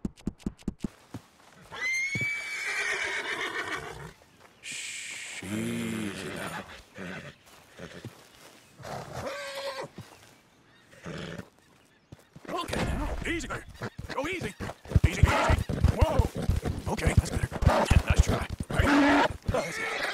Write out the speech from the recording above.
Shh, easy now. Okay, now. Easy there. Go easy. Easy, easy. Whoa. Okay, that's better. Nice try. Right? Oh, that's it.